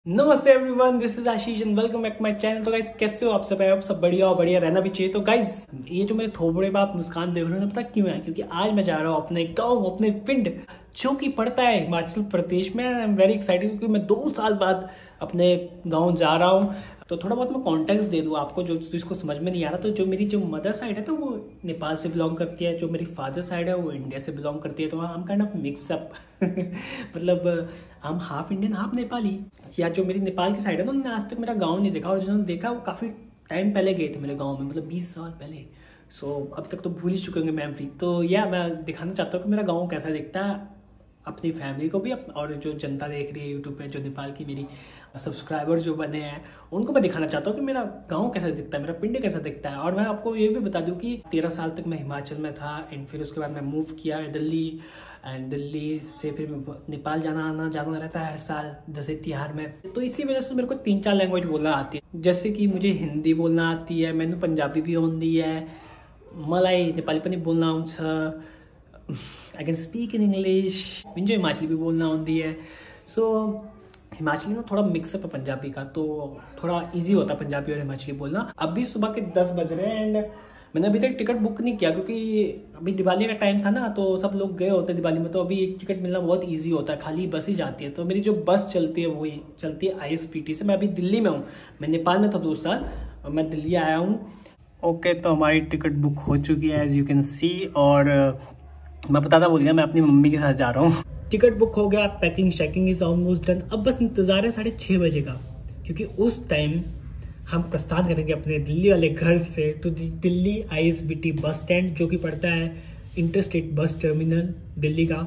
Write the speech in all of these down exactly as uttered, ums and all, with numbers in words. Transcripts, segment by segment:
नमस्ते everyone, this is Ashish and welcome back my channel. तो guys कैसे हो आप सब? आप सब बढ़िया हो, बढ़िया रहना भी चाहिए। तो गाइस ये जो मेरे थोबड़े पे आप मुस्कान देख रहे हो ना, पता क्यों है? क्योंकि आज मैं जा रहा हूँ अपने गांव, अपने पिंड जो कि पड़ता है हिमाचल प्रदेश में। आई एम वेरी एक्साइटेड क्योंकि मैं दो साल बाद अपने गाँव जा रहा हूँ। तो थोड़ा बहुत मैं कॉन्टेक्स्ट दे दूँ आपको जो जिसको समझ में नहीं आ रहा। तो जो मेरी जो मदर साइड है तो वो नेपाल से बिलोंग करती है, जो मेरी फादर साइड है वो इंडिया से बिलोंग करती है। तो हम काइंड ऑफ मिक्सअप मतलब हम हाफ इंडियन हाफ नेपाली। या जो मेरी नेपाल की साइड है तो उन्होंने आज तक मेरा गांव नहीं देखा, और जिन्होंने देखा वो काफ़ी टाइम पहले गए थे मेरे गांव में, मतलब बीस साल पहले। सो so, अब तक तो भूल ही चुके होंगे मेमोरी। तो या मैं दिखाना चाहता हूँ कि मेरा गाँव कैसा दिखता है अपनी फैमिली को भी, और जो जनता देख रही है यूट्यूब पे, जो नेपाल की मेरी सब्सक्राइबर जो बने हैं उनको मैं दिखाना चाहता हूँ कि मेरा गांव कैसा दिखता है, मेरा पिंड कैसा दिखता है। और मैं आपको ये भी बता दूं कि तेरह साल तक मैं हिमाचल में था एंड फिर उसके बाद मैं मूव किया दिल्ली, एंड दिल्ली से फिर नेपाल जाना आना जाना रहता है हर साल दशहरा त्योहार में। तो इसी वजह से मेरे को तीन चार लैंग्वेज बोलना आती है, जैसे कि मुझे हिंदी बोलना आती है, मैंने पंजाबी भी आती है, मलाई नेपाली पनि बोलना आउँछ, I can speak in English, मुझे हिमाचली भी बोलना आती है। सो so, हिमाचली में थोड़ा मिक्सअप है पंजाबी का, तो थोड़ा इजी होता है पंजाबी और हिमाचली बोलना। अभी सुबह के दस बज रहे हैं एंड मैंने अभी तक टिकट बुक नहीं किया क्योंकि अभी दिवाली का टाइम था ना, तो सब लोग गए होते हैं दिवाली में। तो अभी टिकट मिलना बहुत इजी होता है, खाली बस ही जाती है। तो मेरी जो बस चलती है वो चलती है आई एस पी टी से। मैं अभी दिल्ली में हूँ, मैं नेपाल में था दो साल और मैं दिल्ली आया हूँ। ओके, तो हमारी टिकट बुक हो चुकी है एज यू कैन सी। और मैं बताता भूल गया, मैं अपनी मम्मी के साथ जा रहा हूँ। टिकट बुक हो गया, packing shacking is almost done. अब बस इंतजार है साढ़े छः बजे का, क्योंकि उस टाइम हम प्रस्थान करेंगे अपने दिल्ली वाले घर से to Delhi I S B T bus stand, जो कि पड़ता है inter state bus terminal Delhi का।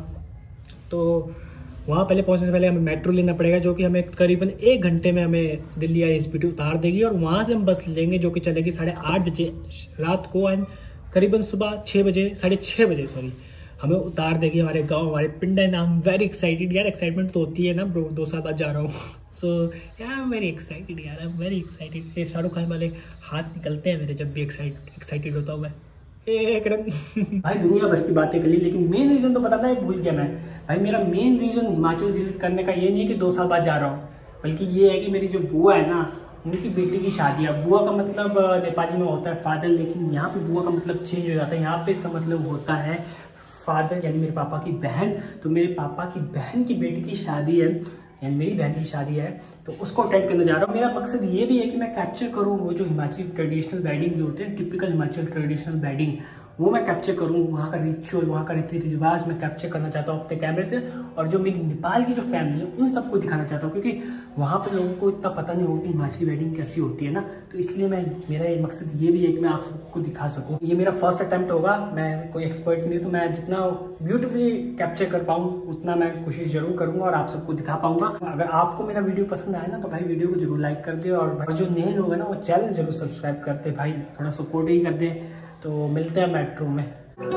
तो वहाँ पहले पहुँचने से पहले हमें मेट्रो लेना पड़ेगा, जो कि हमें करीबन एक घंटे में हमें Delhi I S B T उतार देगी। और वहाँ से हम बस लेंगे जो कि चलेगी साढ़े आठ बजे रात को, एंड करीबन सुबह छः बजे साढ़े छः बजे सॉरी हमें उतार देगी हमारे गांव, हमारे पिंड है ना। आई एम वेरी एक्साइटेड यार, एक्साइटमेंट तो होती है ना ब्रो, दो साल बाद जा रहा हूँ। सो यार आई एम वेरी एक्साइटेड यार, आई एम वेरी एक्साइटेड। ये शाहरुख खान वाले हाथ निकलते हैं मेरे जब भी एक्साइट एक्साइटेड होता हूँ मैं। एक भाई दुनिया भर की बातें कर ली, लेकिन मेन रीज़न तो पता था, भूल गया मैं। भाई मेरा मेन रीज़न हिमाचल विजिट करने का ये नहीं है कि दो साल बाद जा रहा हूँ, बल्कि ये है कि मेरी जो बुआ है ना, उनकी बेटी की शादी है। बुआ का मतलब नेपाली में होता है फादर, लेकिन यहाँ पे बुआ का मतलब चेंज हो जाता है। यहाँ पे इसका मतलब होता है फादर, यानी मेरे पापा की बहन। तो मेरे पापा की बहन की बेटी की शादी है, यानी मेरी बहन की शादी है, तो उसको अटेंड करने जा रहा हूँ। मेरा मकसद ये भी है कि मैं कैप्चर करूँ वो जो हिमाचली ट्रेडिशनल वेडिंग जो होते हैं, टिपिकल हिमाचल ट्रेडिशनल वेडिंग, वो मैं कैप्चर करूँ। वहाँ का रिचुअल, वहाँ का रीति रिवाज मैं कैप्चर करना चाहता हूँ अपने कैमरे से। और जो मेरी नेपाल की जो फैमिली है उन सबको दिखाना चाहता हूँ, क्योंकि वहाँ पर लोगों को इतना पता नहीं होगा कि हिमाचली वेडिंग कैसी होती है ना। तो इसलिए मैं मेरा ये मकसद ये भी है कि मैं आप सबको दिखा सकूँ। ये मेरा फर्स्ट अटैम्प्ट होगा, मैं कोई एक्सपर्ट नहीं, तो मैं जितना ब्यूटीफुली कैप्चर कर पाऊँ उतना मैं कोशिश जरूर करूँगा और आप सबको दिखा पाऊँगा। अगर आपको मेरा वीडियो पसंद आए ना तो भाई वीडियो को जरूर लाइक कर दे, और जो नए लोग हैं ना वो चैनल जरूर सब्सक्राइब करते भाई, थोड़ा सपोर्ट ही कर दे। तो मिलते हैं मेट्रो में।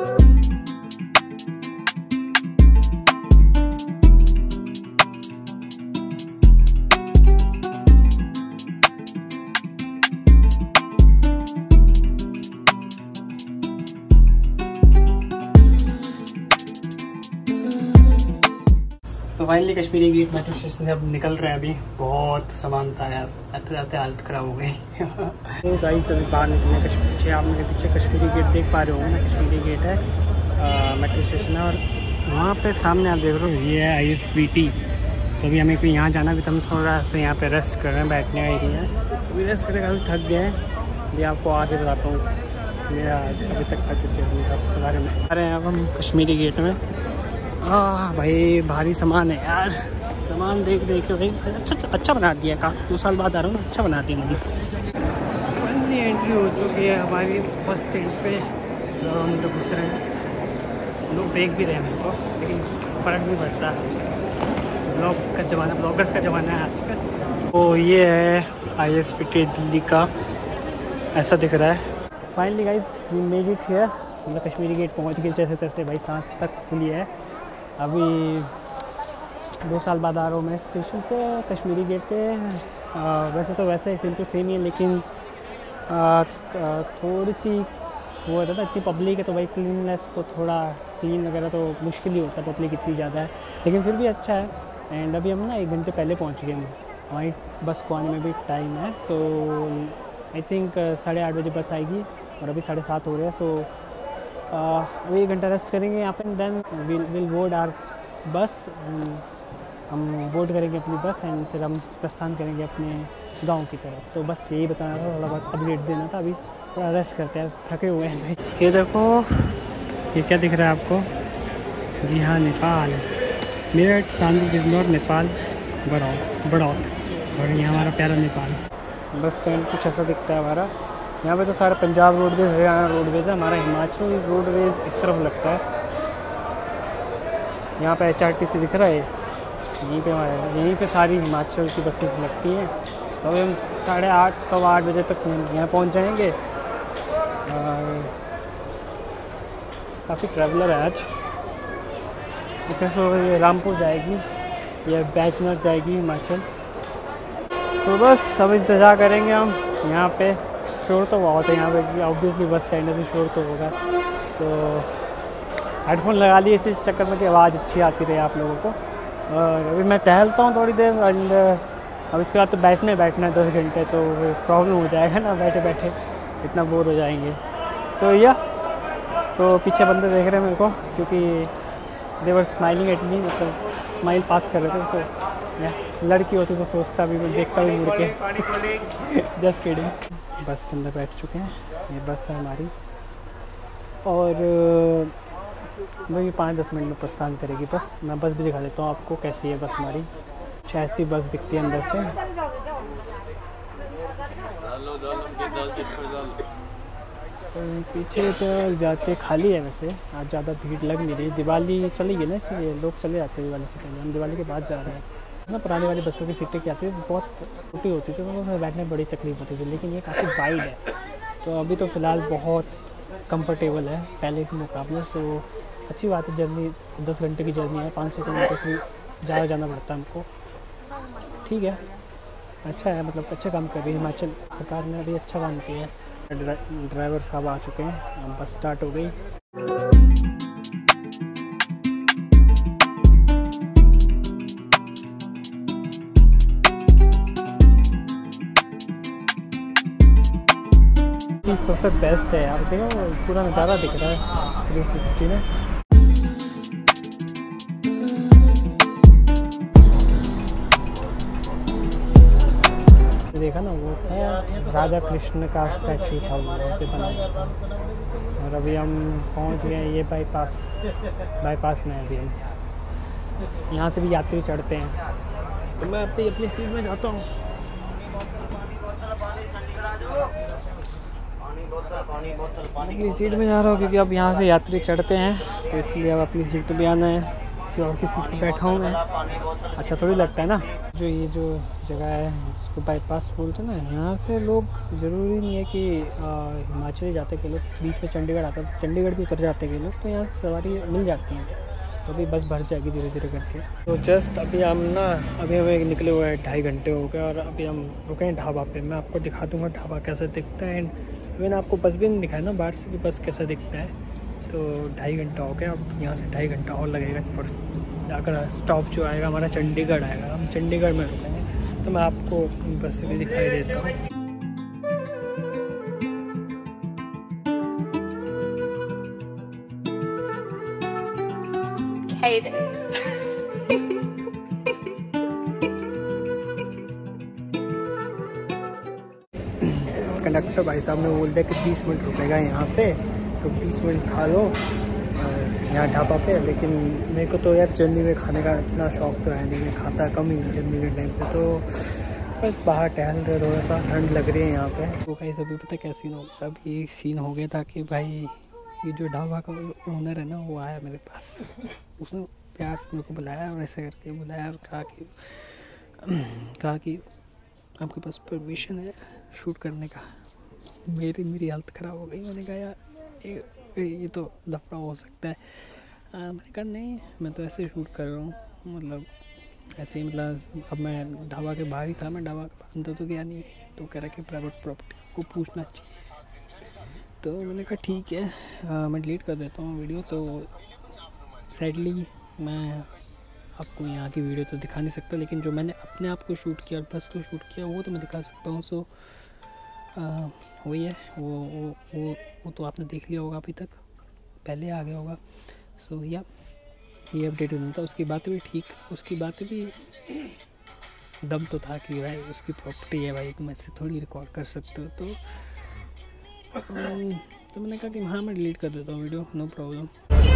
तो finally Kashmiri Gate metro station से अब निकल रहे हैं। अभी बहुत सामान था यार, आते जाते हालत खराब हो गई। तो गाइस अभी बाहर निकले, कश्मीर पीछे आप मेरे पीछे कश्मीरी गेट देख पा रहे हो ना, कश्मीरी गेट है मेट्रो स्टेशन है। और वहाँ पे सामने आप देख रहे हो ये है आई एस बी टी। तो अभी हमें कोई यहाँ जाना भी, तो हम थोड़ा सा यहाँ पे रेस्ट कर रहे हैं, बैठने का एरिया है। अभी रेस्ट करके काफ़ी थक गए हैं। ये आपको आगे बताता हूँ मेरा अभी तक का जो जर्नी है उसके बारे में। आ रहे हैं अब हम कश्मीरी गेट में। हाँ भाई भारी सामान है यार, सामान देख देख के भाई अच्छा अच्छा बना दिया। काफ़ी दो साल बाद आ रहा हूँ, अच्छा बना दिया मैंने। फाइनली एंट्री हो चुकी है हमारी बस स्टैंड पे, अंदर घुस रहे हैं लोग, देख भी रहे हैं मेरे को, लेकिन फ़र्क नहीं पड़ता, ब्लॉग का ज़माना, ब्लॉगर्स का ज़माना है आजकल। तो ये है I S B T Delhi का, ऐसा दिख रहा है। Finally guys we made it here, मतलब कश्मीरी गेट पहुँच गए जैसे तैसे भाई, सांस तक खुली है। अभी दो साल बाद आ रहा हूँ मैं स्टेशन पे, कश्मीरी गेट पे। आ, वैसे तो वैसे ही सेम टू सेम ही है, लेकिन आ, थोड़ी सी वो रहता है, इतनी पब्लिक है तो भाई क्लीननेस तो थोड़ा क्लीन वगैरह तो मुश्किल ही होता है, पब्लिक इतनी ज़्यादा है, लेकिन फिर भी अच्छा है। एंड अभी हम ना एक घंटे पहले पहुँच गए हैं हमारी बस को आने में भी टाइम है। सो आई थिंक साढ़े आठ बजे बस आएगी और अभी साढ़े सात हो रहे हैं। सो अभी एक घंटा रेस्ट करेंगे यहाँ पे, then will will board our bus. हम बोर्ड करेंगे अपनी बस एंड फिर हम प्रस्थान करेंगे अपने गांव की तरफ। तो बस यही बताना था, थोड़ा बहुत अपडेट देना था। अभी थोड़ा रेस्ट करते हैं, थके हुए हैं भाई। ये देखो, ये क्या दिख रहा है आपको? जी हाँ, नेपाल। मेरठ चांदी बिजनौर नेपाल बड़ौत बड़ौत और ये हमारा प्यारा नेपाल। बस स्टैंड कुछ ऐसा दिखता है हमारा। यहाँ पे तो सारा पंजाब रोडवेज़, हरियाणा रोडवेज़ है। हमारा हिमाचल रोडवेज़ इस तरफ लगता है। यहाँ पे एच आर टी सी दिख रहा है, यहीं पे यहीं पे सारी हिमाचल की बसेस लगती हैं। तो अभी हम साढ़े आठ सवा आठ बजे तक यहाँ पहुँच जाएंगे। और काफ़ी ट्रैवलर है आज। तो ये रामपुर जाएगी, ये बैजनाथ जाएगी हिमाचल। तो बस अब इंतज़ार करेंगे हम यहाँ पे। शोर तो बहुत है यहाँ पे, ऑब्वियसली बस स्टैंड है, शोर तो होगा। सो हेडफोन लगा लिए इसी चक्कर में कि आवाज़ अच्छी आती रहे आप लोगों को। और अभी मैं टहलता हूँ थोड़ी देर एंड अब इसके बाद तो बैठने बैठना है दस घंटे, तो प्रॉब्लम हो जाएगा ना, बैठे बैठे इतना बोर हो जाएंगे। सो या तो पीछे बंदे देख रहे हैं मेरे को, क्योंकि दे वर स्माइलिंग एट मी, मतलब स्माइल पास कर रहे थे। सो या लड़की होती तो सोचता भी, देखता भी मुड़ के। Just kidding. बस के अंदर बैठ चुके हैं, ये बस है हमारी और वही पाँच दस मिनट में प्रस्थान करेगी बस। मैं बस भी दिखा देता हूँ आपको कैसी है बस हमारी। कुछ ऐसी बस दिखती है अंदर से। पीछे तो जाते खाली है, वैसे आज ज़्यादा भीड़ लग नहीं रही। दिवाली चलेगी ना, इसलिए लोग चले जाते हैं दिवाली से पहले। हम दिवाली के बाद जा रहे हैं ना। पुरानी वाली बसों की सीटें क्या आती थी, बहुत छोटी होती थी, तो उसमें बैठने में बड़ी तकलीफ होती थी। लेकिन ये काफ़ी वाइड है, तो अभी तो फ़िलहाल बहुत कंफर्टेबल है पहले के मुकाबले। सो अच्छी बात है। जर्नी दस घंटे की जर्नी है, पाँच सौ किलोमीटर से ज़्यादा जाना पड़ता है हमको। ठीक है, अच्छा है, मतलब अच्छा काम कर रही है हिमाचल सरकार ने, अभी अच्छा काम किया है। ड्राइवर साहब आ चुके हैं, हम बस स्टार्ट हो गई। सबसे बेस्ट है यार, देखो पूरा नज़ारा दिख रहा है थ्री सिक्सटी में। देखा ना, वो था राधा कृष्ण का स्टैचू था, वो वहाँ पे बना हुआ था। और अभी हम पहुँच गए ये बाईपास बाईपास में। अभी हम यहाँ से भी यात्री चढ़ते हैं, तो मैं अपनी अपनी सीट में जाता हूँ। अपनी सीट में जा रहा हूँ क्योंकि अब यहाँ से यात्री चढ़ते हैं, तो इसलिए अब अपनी सीट पे भी आना है। किसी और की सीट पे बैठा हूँ मैं, अच्छा थोड़ी लगता है ना। जो ये जो जगह है इसको बाईपास बोलते हैं ना, यहाँ से लोग ज़रूरी नहीं है कि हिमाचल जाते के लोग बीच में चंडीगढ़ आता है, चंडीगढ़ भी उतर जाते के लोग, तो यहाँ से सवारी मिल जाती हैं। तो अभी बस भर जाएगी धीरे धीरे करके। तो जस्ट अभी हम ना अभी हमें निकले हुए हैं, ढाई घंटे हो गए और अभी हम रुके हैं ढाबा पे। मैं आपको दिखा दूँगा ढाबा कैसा दिखता है। एंड मैंने आपको बस भी नहीं दिखाया ना बाहर से कि बस कैसा दिखता है। तो ढाई घंटा हो गया, अब यहाँ से ढाई घंटा और लगेगा पर जाकर स्टॉप जो आएगा हमारा चंडीगढ़ आएगा। हम चंडीगढ़ में रुकेंगे, तो मैं आपको बस भी दिखाई देता हूँ। कंडक्टर भाई साहब ने बोल दिया कि बीस मिनट रुकेगा यहाँ पे, तो बीस मिनट खा लो यहाँ ढाबा पे। लेकिन मेरे को तो यार जर्नी में खाने का इतना शौक तो है नहीं, मैं खाता कम ही जर्नी के टाइम पे। तो बस बाहर टहल रहे, थोड़ा सा ठंड लग रही है यहाँ पे। तो भाई सभी पता क्या सीन हो गया, अभी एक सीन हो गया था कि भाई ये जो ढाबा का ओनर है ना, वो आया मेरे पास। उसने प्यार से मेरे को बुलाया और ऐसे करके बुलाया और कहा कि कहा कि आपके पास परमिशन है शूट करने का। मेरी मेरी हालत ख़राब हो गई। मैंने कहा यार ये, ये तो लफड़ा हो सकता है। आ, मैंने कहा नहीं, मैं तो ऐसे शूट कर रहा हूँ, मतलब ऐसे ही, मतलब अब मैं ढाबा के बाहर ही था, मैं ढाबा के अंदर तो गया नहीं। तो कह रहा कि प्राइवेट प्रॉपर्टी को पूछना चाहिए। तो मैंने कहा ठीक है, आ, मैं डिलीट कर देता हूँ वीडियो। तो सैडली मैं आपको यहाँ की वीडियो तो दिखा नहीं सकता, लेकिन जो मैंने अपने आप को शूट किया और बस को शूट किया वो तो मैं दिखा सकता हूँ। सो वही है, वो वो वो वो तो आपने देख लिया होगा, अभी तक पहले आ गया होगा। सो या ये अपडेट होना था। उसकी बातें भी ठीक, उसकी बातें भी दम तो था कि भाई उसकी प्रॉपर्टी है भाई, तुम ऐसे थोड़ी रिकॉर्ड कर सकते हो। तो तो मैंने कहा कि हाँ मैं डिलीट कर देता हूँ वीडियो, नो प्रॉब्लम।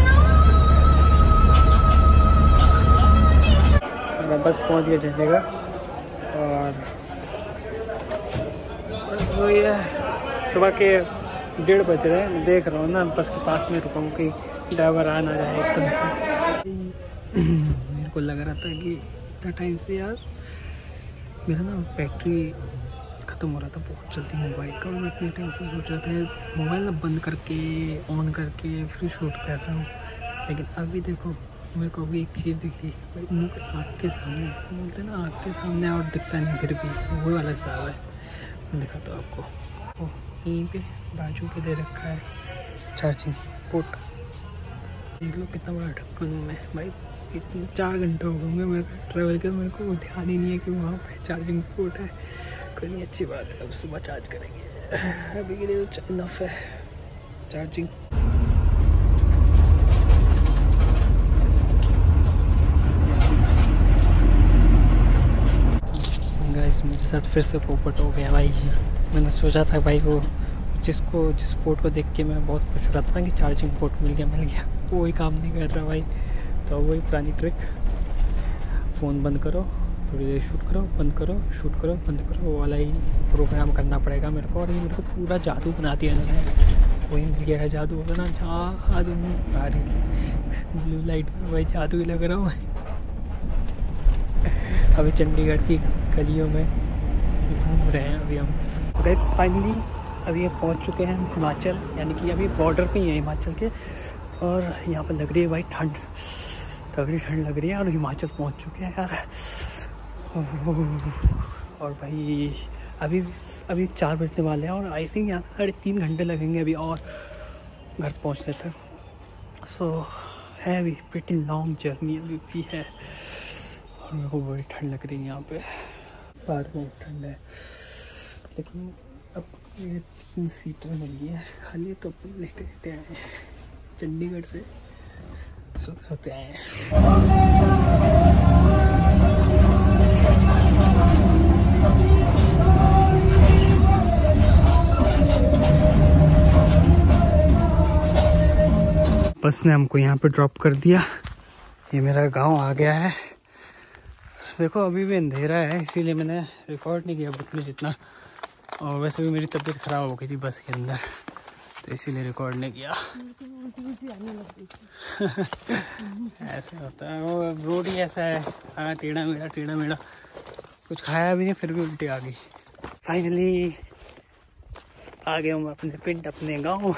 मैं बस पहुँच गया चंडीगढ़ और बस वही है, सुबह के डेढ़ बज रहे हैं। देख रहा हूँ ना बस के पास में रुका हूँ कि ड्राइवर आ ना जाए एकदम से। मेरे को लग रहा था कि इतना टाइम से यार मेरा ना बैटरी ख़त्म हो रहा था बहुत जल्दी मोबाइल का, और मैं इतने टाइम से सोच रहा था मोबाइल ना बंद करके ऑन करके फिर शूट कर रहा हूँ। लेकिन अभी देखो मेरे को अभी एक चीज़ दिखी भाई, मुँह आँख के सामने, बोलते ना आँख के सामने और दिखता नहीं फिर भी वो वाला हिसाब है। मैं दिखाता हूँ आपको, यहीं पे बाजू पे दे रखा है चार्जिंग पोर्ट। देख लो कितना बड़ा ढक्कन हूँ मैं भाई, इतने चार घंटे हो गए मेरे को ट्रैवल कर, मेरे को ध्यान ही नहीं है कि वहाँ पे चार्जिंग पोर्ट है। कोई नहीं, अच्छी बात है, अब सुबह चार्ज करेंगे। अभी के लिए तो इनफ है चार्जिंग। गाइस मेरे साथ फिर से पोपट हो गया भाई। मैंने सोचा था भाई वो जिसको जिस पोर्ट को देख के मैं बहुत खुश हो रहा था कि चार्जिंग पोर्ट मिल गया मिल गया कोई काम नहीं कर रहा भाई। तो वही पुरानी ट्रिक, फ़ोन बंद करो, थोड़ी देर शूट करो, बंद करो, शूट करो, बंद करो, वो वाला ही प्रोग्राम करना पड़ेगा मेरे को। और ये मेरे को पूरा जादू बना दिया इन्होंने, वही मिल गया है जादू होगा ना, जादू आ रही ब्लू लाइट में भाई जादू ही लग रहा हूँ मैं। अभी चंडीगढ़ की गलियों में घूम रहे हैं अभी हम। गाइस फाइनली अभी हम पहुँच चुके हैं हिमाचल, यानी कि अभी बॉर्डर पे ही है हिमाचल के, और यहाँ पर लग रही है भाई ठंड, तगड़ी ठंड लग रही है। और हिमाचल पहुँच चुके हैं यार। और भाई अभी अभी चार बजने वाले हैं और आई थिंक यहाँ से साढ़े तीन घंटे लगेंगे अभी और घर पहुँचने तक। सो है अभी प्रीटी लॉन्ग जर्नी अभी भी है, और मेरे को बड़ी ठंड लग रही है यहाँ पे, बाहर बहुत ठंड है। लेकिन अब ये तीन सीटर मिल गई है खाली, तो अपन लेकर आए हैं चंडीगढ़ से, सोते सोते आए हैं। बस ने हमको यहाँ पे ड्रॉप कर दिया, ये मेरा गांव आ गया है। देखो अभी भी अंधेरा है, इसीलिए मैंने रिकॉर्ड नहीं किया बुक में जितना, और वैसे भी मेरी तबीयत ख़राब हो गई थी बस के अंदर, तो इसीलिए रिकॉर्ड नहीं किया। ऐसे होता है, वो रोड ही ऐसा है, हाँ टेढ़ा मेढ़ा टेढ़ा मेढ़ा, कुछ खाया भी नहीं फिर भी उल्टी आ गई। फाइनली आ गया हूँ अपने पिंड, अपने गाँव।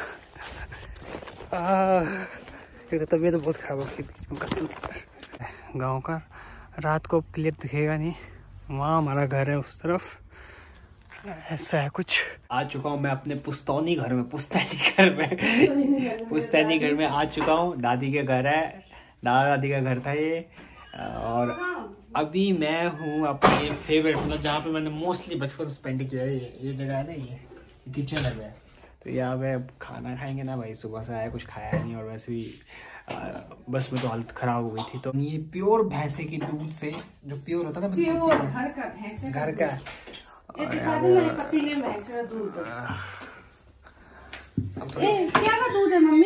एक तो तबीयत बहुत ख़राब हो गई बीच में कसम से। गाँव का रात को क्लियर दिखेगा नहीं, वहाँ हमारा घर है उस तरफ, ऐसा है कुछ। आ चुका हूँ मैं अपने पुस्तौनी घर में, पुस्तैनी घर में पुस्तैनी घर में आ चुका हूँ। दादी के घर है, दादा दादी का घर था ये। और अभी मैं हूँ अपने फेवरेट, मतलब जहाँ पे मैंने मोस्टली बचपन स्पेंड किया है, ये ये जगह है ना, ये किचन है। मैं तो यहाँ पे खाना खाएंगे ना भाई, सुबह से आया कुछ खाया नहीं, और वैसे भी आ, बस में तो हालत खराब हो गई थी। तो ये प्योर भैंसे की दूध से, जो प्योर होता था ना, प्योर घर का भैंसे घर का, ये दिखा दो मेरे पति ने भैंस का दूध। ए, क्या का दूध है मम्मी?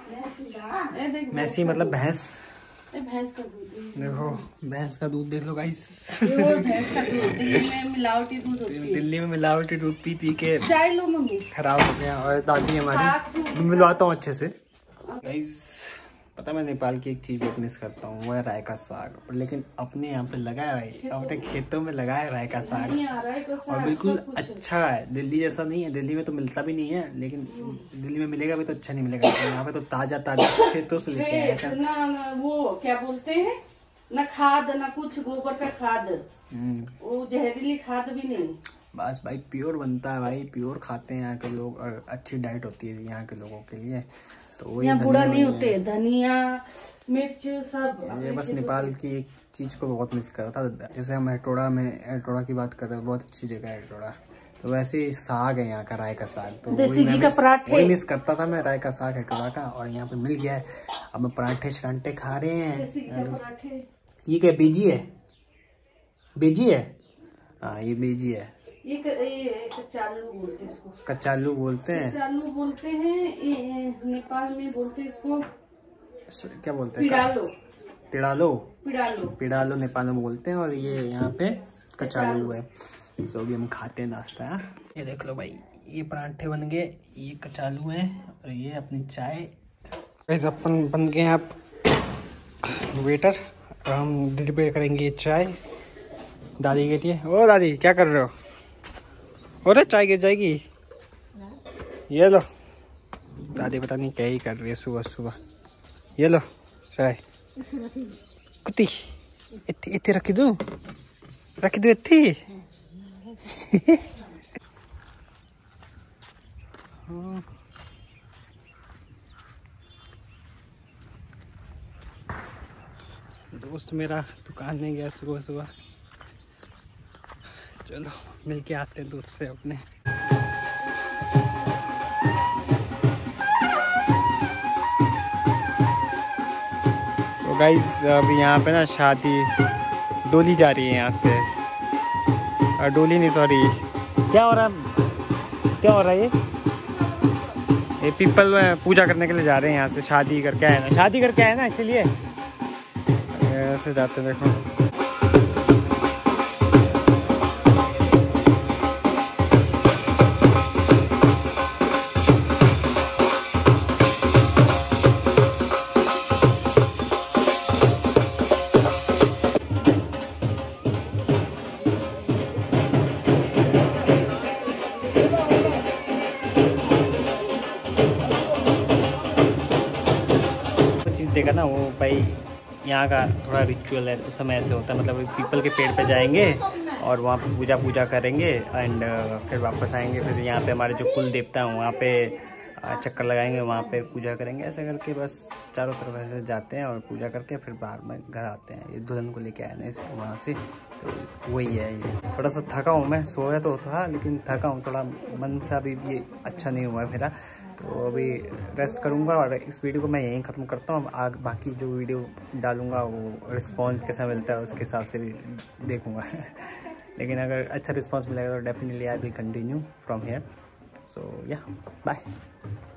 मैसी मतलब भैंस, भैंस का दूध। देखो भैंस का दूध देख लो गाइस, भैंस का दूध। दिल्ली में मिलावटी दूध होती है, दिल्ली में मिलावटी दूध पी पी के चाय लो मम्मी खराब हो गया। और दादी हमारी, मिलवाता हूँ अच्छे से गाइस। पता मैं नेपाल की एक चीज मिस करता हूँ, वो है राय का साग। लेकिन अपने यहाँ पे लगाया है, अपने खेतों में लगाया राय का साग, और बिल्कुल अच्छा है। दिल्ली जैसा नहीं है, दिल्ली में तो मिलता भी नहीं है, लेकिन दिल्ली में मिलेगा भी तो अच्छा नहीं मिलेगा। यहाँ पे तो ताजा ताजा खेतों से लेके आए हैं। ना, ना वो क्या बोलते हैं, ना खाद ना कुछ, गोबर का खाद, वो जहरीली खाद भी नहीं, बस भाई प्योर बनता है भाई, प्योर खाते हैं यहाँ के लोग, और अच्छी डाइट होती है यहाँ के लोगों के लिए। तो यहाँ बूढ़ा नहीं होते, धनिया मिर्च सब। ये बस नेपाल की एक चीज को बहुत मिस कर रहा था। जैसे हम एटोड़ा में एटोड़ा की बात कर रहे हैं, बहुत अच्छी जगह है एटोड़ा। तो वैसे ही साग है यहाँ का, राय का साग। तो देसी घी का पराठे वही मिस करता था मैं, राय का साग एटोड़ा का, और यहाँ पे मिल गया है। अब मैं पराठे शरांठे खा रहे हैं। देसी घी का पराठे। ये क्या बेजी है? बेजी है, हाँ ये बेजी है। ये, क, ये कचालू बोलते हैं इसको। कचालू बोलते हैं, कचालू बोलते हैं। ये नेपाल में बोलते हैं इसको क्या बोलते हैं? पिडालो। पिडालो पिडालो पिडालो नेपाल में बोलते हैं। और ये यहाँ पे कचालू है। तो अभी हम खाते हैं नाश्ता। ये देख लो भाई, ये पराठे बन गए, ये कचालू है, और ये अपनी चाय। अपन बन गए आप वेटर, और हम डिलीवर करेंगे ये चाय दादी के लिए। ओ दादी क्या कर रहे हो? अरे चाय गिर जाएगी। ये लो, दादी पता नहीं क्या ही कर रही है सुबह सुबह। ये लो चाय। कुत्ती इतनी इतनी रखी दूं, रखी दूं इतनी। दोस्त मेरा दुकान नहीं गया सुबह सुबह। चलो मिलके आते हैं दोस्त से अपने। तो गाइस अभी यहाँ पे ना शादी, डोली जा रही है यहाँ से। और डोली नहीं, सॉरी, क्या हो रहा है, क्या हो रहा है? ये ये पीपल में पूजा करने के लिए जा रहे हैं यहाँ से। शादी करके आए ना, शादी करके आए ना, इसीलिए ऐसे जाते हैं। देखो देखा ना वो भाई, यहाँ का थोड़ा रिचुअल है। उस समय ऐसे होता है, मतलब पीपल के पेड़ पे जाएंगे और वहाँ पे पूजा पूजा करेंगे एंड फिर वापस आएंगे। फिर यहाँ पे हमारे जो कुल देवता हैं वहाँ पे चक्कर लगाएंगे, वहाँ पे पूजा करेंगे। ऐसे करके बस चारों तरफ ऐसे जाते हैं और पूजा करके फिर बाहर में घर आते हैं। ये दुल्हन को लेके आए ना वहाँ से, तो वही है। ये थोड़ा सा थका हूँ मैं, सोया तो था लेकिन थका हूँ थोड़ा, मन से अभी ये अच्छा नहीं हुआ मेरा। तो अभी रेस्ट करूँगा और इस वीडियो को मैं यहीं ख़त्म करता हूँ। आग बाकी जो वीडियो डालूँगा वो रिस्पांस कैसा मिलता है उसके हिसाब से भी देखूँगा। लेकिन अगर अच्छा रिस्पांस मिलेगा तो definitely I will continue from here. So yeah bye.